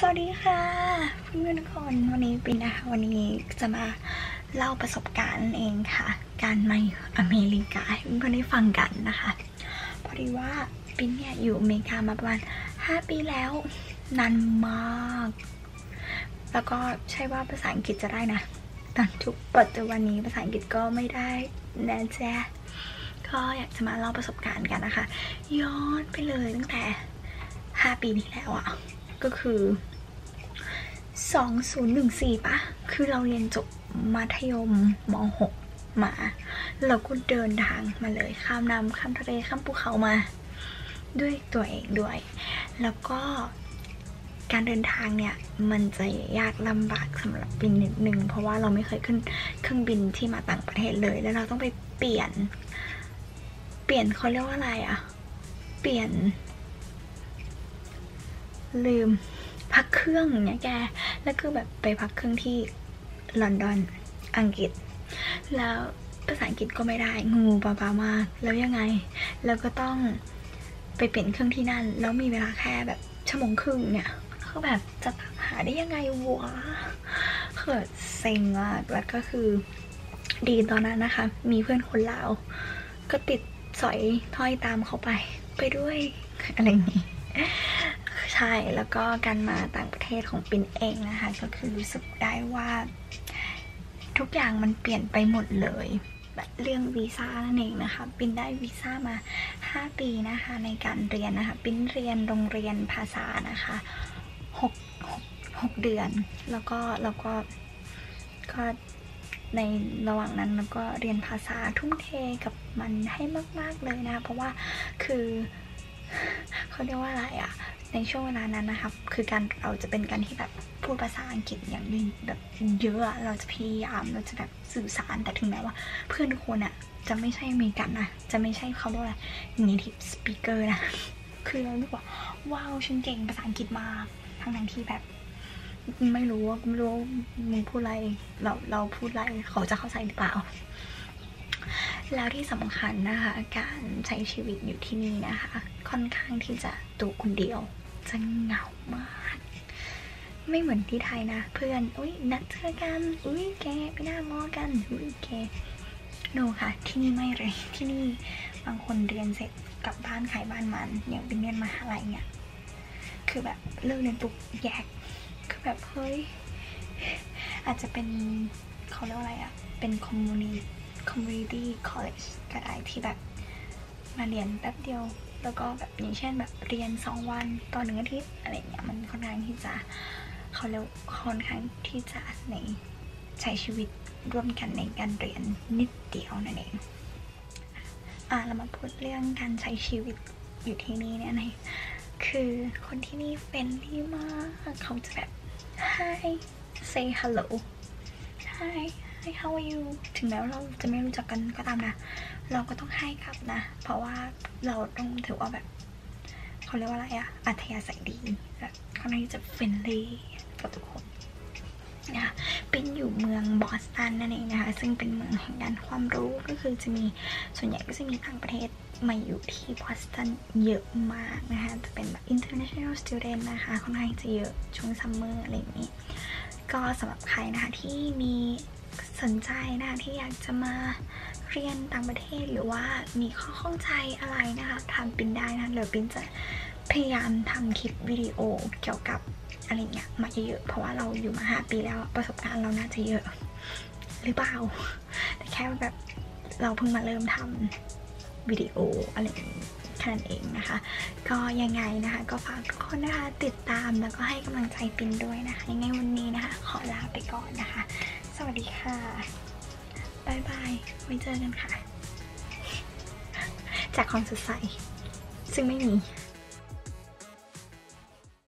สวัสดีค่ะเพื่อนๆทุกคนวันนี้ปินนะคะวันนี้จะมาเล่าประสบการณ์เองค่ะการมาอเมริกาให้เพื่อนๆได้ฟังกันนะคะพอดีว่าปินเนี่ยอยู่อเมริกามาประมาณ5 ปีแล้วนานมากแล้วก็ใช่ว่าภาษาอังกฤษจะได้นะตอนทุกปัจจุบันนี้ภาษาอังกฤษก็ไม่ได้นะจ๊ะก็อยากจะมาเล่าประสบการณ์กันนะคะย้อนไปเลยตั้งแต่5 ปีที่แล้วอะก็คือ2014ปะคือเราเรียนจบมัธยมม.6 มาเราก็เดินทางมาเลยข้ามน้ำข้ามทะเลข้ามภูเขามาด้วยตัวเองด้วยแล้วก็การเดินทางเนี่ยมันจะยากลำบากสำหรับปินนิดนึงเพราะว่าเราไม่เคยขึ้นเครื่องบินที่มาต่างประเทศเลยแล้วเราต้องไปเปลี่ยนเขาเรียกว่าอะไรอะเปลี่ยนลืมพักเครื่องเนี่ยแกแล้วคือแบบไปพักเครื่องที่ลอนดอนอังกฤษแล้วภาษาอังกฤษก็ไม่ได้งูปลามากแล้วยังไงแล้วก็ต้องไปเปลี่ยนเครื่องที่นั่นแล้วมีเวลาแค่แบบ1 ชั่วโมงครึ่งเนี่ยคือแบบจะหาได้ยังไงวะคือเซ็งมากแล้วก็คือดีตอนนั้นนะคะมีเพื่อนคนลาวก็ติดสอยถ้อยตามเขาไปด้วยอะไรอย่างนี้ใช่แล้วก็การมาต่างประเทศของปินเองนะคะก็คือรู้สึกได้ว่าทุกอย่างมันเปลี่ยนไปหมดเลยแบบเรื่องวีซ่านั่นเองนะคะปินได้วีซ่ามา5 ปีนะคะในการเรียนนะคะปินเรียนโรงเรียนภาษานะคะ6 เดือนแล้วก็ในระหว่างนั้นแล้วก็เรียนภาษาทุ่มเทกับมันให้มากๆเลยนะเพราะว่าคือเขาเรียกว่าอะไรอะในช่วงเวลานั้นนะคะคือเราจะเป็นการที่แบบพูดภาษาอังกฤษอย่างนี้แบบเยอะเราจะพยายามเราจะแบบสื่อสารแต่ถึงแม้ว่าเพื่อนทุกคนอะจะไม่ใช่อเมริกันนะจะไม่ใช่เขาเรียกว่า native speaker นะคือเราคิดว่าว้าวฉันเก่งภาษาอังกฤษมากทั้งที่แบบไม่รู้มึงพูดอะไรเราพูดอะไรเขาจะเข้าใจหรือเปล่าแล้วที่สำคัญนะคะการใช้ชีวิตอยู่ที่นี่นะคะค่อนข้างที่จะตัวคนเดียวจะเหงามากไม่เหมือนที่ไทยนะเพื่อนอุ้ยนัดเจอกันอุ้ยแกไปหน้ามอกันอุ้ยแกโนค่ะที่นี่ไม่เลยที่นี่บางคนเรียนเสร็จกลับบ้านขายบ้านมันอย่างเป็นเรียนมหาลัยเนี่ยคือแบบเลิกเรียนปุ๊บแยกคือแบบเฮ้ยอาจจะเป็นเขาเรียกว่าอะไรอะเป็นcommunity college ก็ได้ที่แบบมาเรียนแป๊บเดียวแล้วก็แบบอย่างเช่นแบบเรียน2 วันต่อ1 อาทิตย์อะไรเงี้ยมันค่อนข้างที่จะเขาเรียกค่อนข้างที่จะในใช้ชีวิตร่วมกันในการเรียนนิดเดียวนั่นเองเรามาพูดเรื่องการใช้ชีวิตอยู่ที่นี่เนี่ยนะคือคนที่นี่เฟรนลี่มากเขาจะแบบ Hi say hello Hi how are you ถึงแม้ว่าเราจะไม่รู้จักกันก็ตามนะเราก็ต้องให้กลับนะเพราะว่าเราต้องถือว่าแบบเขาเรียกว่าอะไรอะอัธยาศัยดีแบบเขาน่าจะเฟรนลี่กับทุกคนนะคะเป็นอยู่เมืองบอสตันนั่นเองนะคะซึ่งเป็นเมืองแห่งการความรู้ก็คือจะมีส่วนใหญ่ก็จะมีต่างประเทศมาอยู่ที่บอสตันเยอะมากนะคะจะเป็นแบบ international student นะคะค่อนข้างจะเยอะช่วงซัมเมอร์อะไรอย่างนี้ก็สำหรับใครนะคะที่มีสนใจนะคะที่อยากจะมาเรียนต่างประเทศหรือว่ามีข้อข้องใจอะไรนะคะถามปินได้นะเดี๋ยวปินจะพยายามทำคลิปวิดีโอเกี่ยวกับอะไรเงี้ยมาเยอะเพราะว่าเราอยู่มา5 ปีแล้วประสบการณ์เราน่าจะเยอะหรือเปล่าแต่แค่แบบเราเพิ่งมาเริ่มทำวิดีโออะไรแค่นั้นเองนะคะก็ยังไงนะคะก็ฝากทุกคนนะคะติดตามแล้วก็ให้กำลังใจปินด้วยนะคะยังไงวันนี้นะคะขอลาไปก่อนนะคะสวัสดีค่ะบายบายไว้เจอกันค่ะจากความสดใสซึ่งไม่มี